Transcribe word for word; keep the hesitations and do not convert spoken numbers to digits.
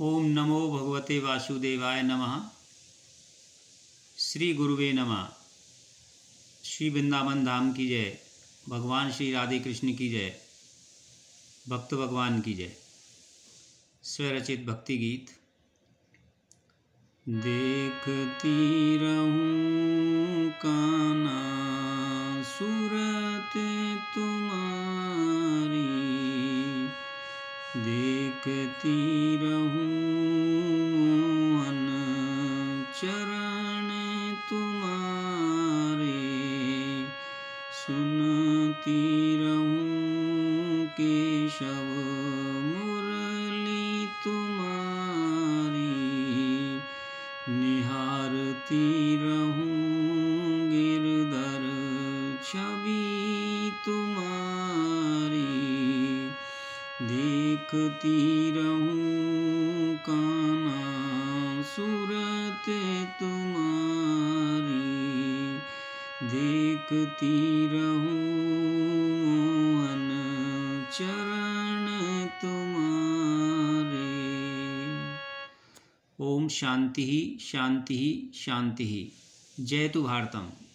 ओम नमो भगवते वासुदेवाय नमः। श्री गुरुवे नमः। श्री वृंदावन धाम की जय। भगवान श्री राधे कृष्ण की जय। भक्त भगवान की जय। स्वरचित भक्ति गीत। देखती रहूं कान्हा सूरत तुम्हारी, देखती रहूं मोहन चरण तुम्हारे, सुनती रहूं केशव मुरली तुम्हारी, निहारती रहूं गिरधर छवि तुम्हारी, देखती रहूं कान्हा सूरत तुम्हारी, देखती रहूं मोहन चरण तुम्हारे। ओम शांति शांति शांति। जय तु भारतम।